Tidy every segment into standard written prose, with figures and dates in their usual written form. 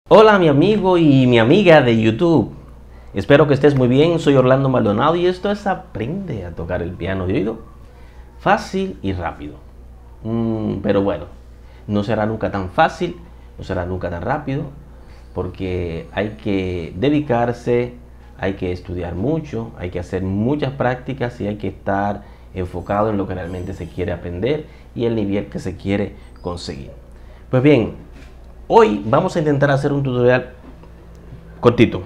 Hola mi amigo y mi amiga de YouTube. Espero que estés muy bien. Soy Orlando Maldonado y esto es Aprende a tocar el piano de oído. Fácil y rápido. Pero bueno, no será nunca tan fácil, no será nunca tan rápido, porque hay que dedicarse, hay que estudiar mucho, hay que hacer muchas prácticas y hay que estar enfocado en lo que realmente se quiere aprender y el nivel que se quiere conseguir. Pues bien, hoy vamos a intentar hacer un tutorial cortito,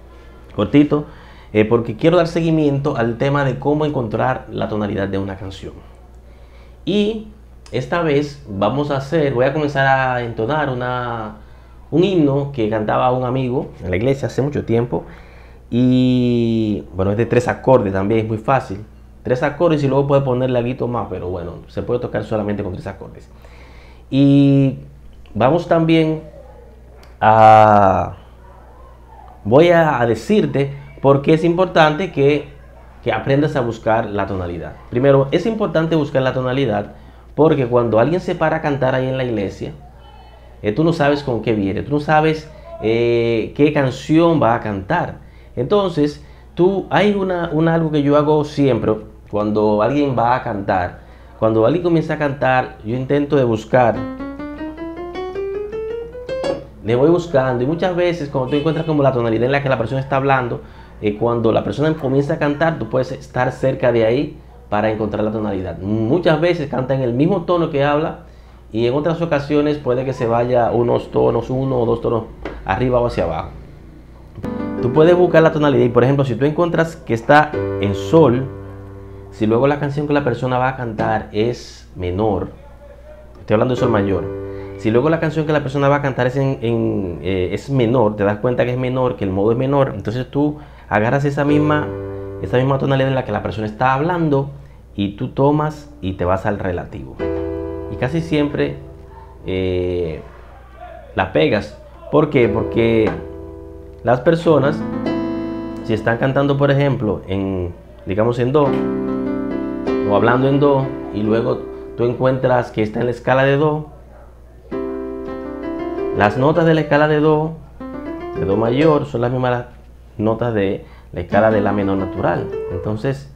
porque quiero dar seguimiento al tema de cómo encontrar la tonalidad de una canción. Y esta vez voy a comenzar a entonar un himno que cantaba un amigo en la iglesia hace mucho tiempo. Y bueno, es de 3 acordes también, es muy fácil. 3 acordes y luego puede ponerle algo más, pero bueno, se puede tocar solamente con 3 acordes. Y vamos también voy a decirte por qué es importante que aprendas a buscar la tonalidad. Primero, es importante buscar la tonalidad porque cuando alguien se para a cantar ahí en la iglesia, tú no sabes con qué viene, tú no sabes qué canción va a cantar. Entonces, hay algo que yo hago siempre cuando alguien va a cantar. Cuando alguien comienza a cantar, yo intento de buscar. Le voy buscando y muchas veces cuando tú encuentras como la tonalidad en la que la persona está hablando, cuando la persona comienza a cantar, tú puedes estar cerca de ahí para encontrar la tonalidad. Muchas veces canta en el mismo tono que habla y en otras ocasiones puede que se vaya unos tonos, 1 o 2 tonos arriba o hacia abajo. Tú puedes buscar la tonalidad y por ejemplo si tú encuentras que está en sol, si luego la canción que la persona va a cantar es menor, estoy hablando de sol mayor, si luego la canción que la persona va a cantar es menor, te das cuenta que es menor, que el modo es menor, entonces tú agarras esa misma tonalidad en la que la persona está hablando y tú tomas y te vas al relativo. Y casi siempre la pegas. ¿Por qué? Porque las personas, si están cantando por ejemplo digamos en do, o hablando en do, y luego tú encuentras que está en la escala de do, las notas de la escala de do mayor, son las mismas notas de la escala de la menor natural. Entonces,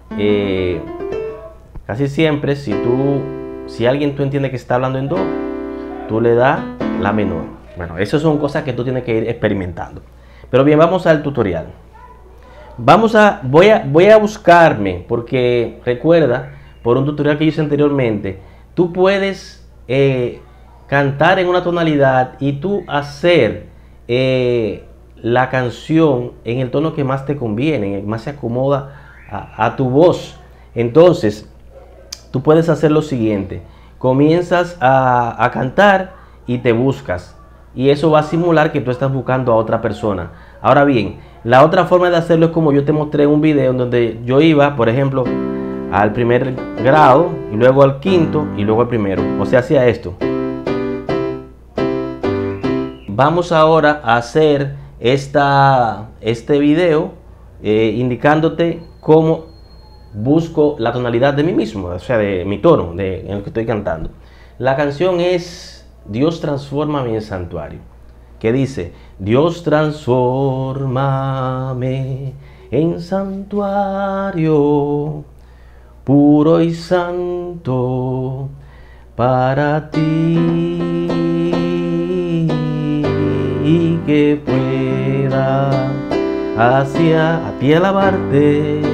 casi siempre, si alguien tú entiendes que está hablando en do, tú le das la menor. Bueno, esas son cosas que tú tienes que ir experimentando. Pero bien, vamos al tutorial. Voy a buscarme, porque recuerda, por un tutorial que hice anteriormente, tú puedes cantar en una tonalidad y tú hacer la canción en el tono que más te conviene, más se acomoda a tu voz. Entonces, tú puedes hacer lo siguiente: comienzas a cantar y te buscas, y eso va a simular que tú estás buscando a otra persona. Ahora bien, la otra forma de hacerlo es como yo te mostré en un video en donde yo iba, por ejemplo, al primer grado y luego al quinto y luego al primero, o sea, hacía esto. Vamos ahora a hacer este video indicándote cómo busco la tonalidad de mí mismo, o sea, de mi tono en el que estoy cantando. La canción es Dios transfórmame en santuario, que dice: Dios transfórmame en santuario puro y santo para ti, y que pueda hacia a ti alabarte,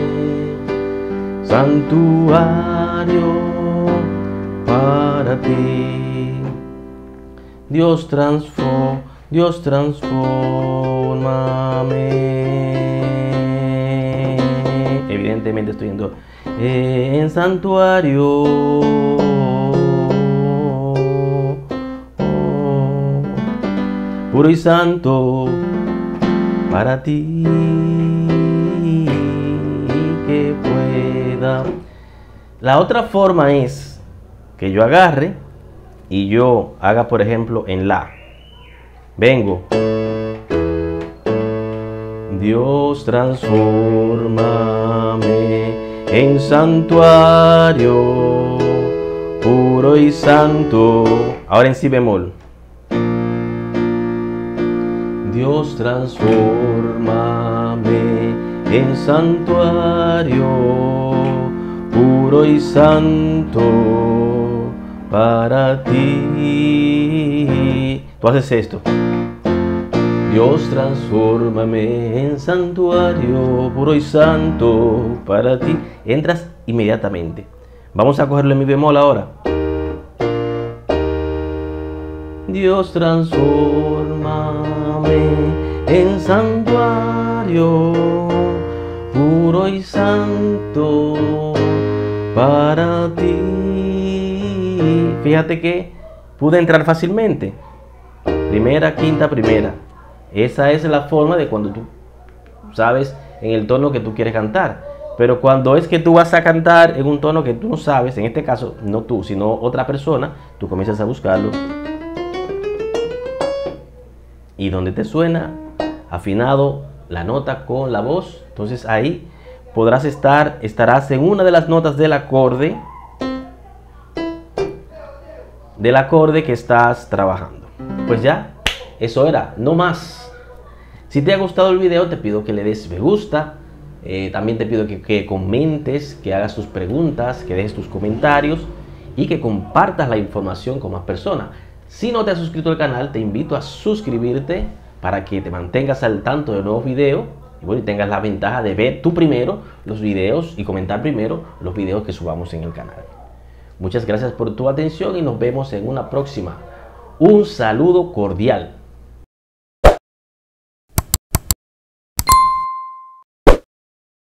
santuario para ti. Dios transfórmame. Evidentemente estoy en santuario puro y santo para ti, que pueda. La otra forma es que yo agarre y yo haga, por ejemplo, en la. Vengo. Dios transfórmame en santuario puro y santo. Ahora en si bemol. Dios, transfórmame en santuario puro y santo para ti. Tú haces esto. Dios, transfórmame en santuario puro y santo para ti. Entras inmediatamente. Vamos a cogerlo en mi bemol ahora. Dios, transfórmame en santuario puro y santo para ti. Fíjate que pude entrar fácilmente. Primera, quinta, primera. Esa es la forma de cuando tú sabes en el tono que tú quieres cantar. Pero cuando es que tú vas a cantar en un tono que tú no sabes, en este caso no tú, sino otra persona, tú comienzas a buscarlo. Y donde te suena afinado la nota con la voz, entonces ahí estarás en una de las notas del acorde que estás trabajando. Pues ya, eso era, no más. Si te ha gustado el video, te pido que le des me gusta. También te pido que comentes, que hagas tus preguntas, que dejes tus comentarios y que compartas la información con más personas. Si no te has suscrito al canal, te invito a suscribirte para que te mantengas al tanto de nuevos videos y bueno, tengas la ventaja de ver tú primero los videos y comentar primero los videos que subamos en el canal. Muchas gracias por tu atención y nos vemos en una próxima. Un saludo cordial.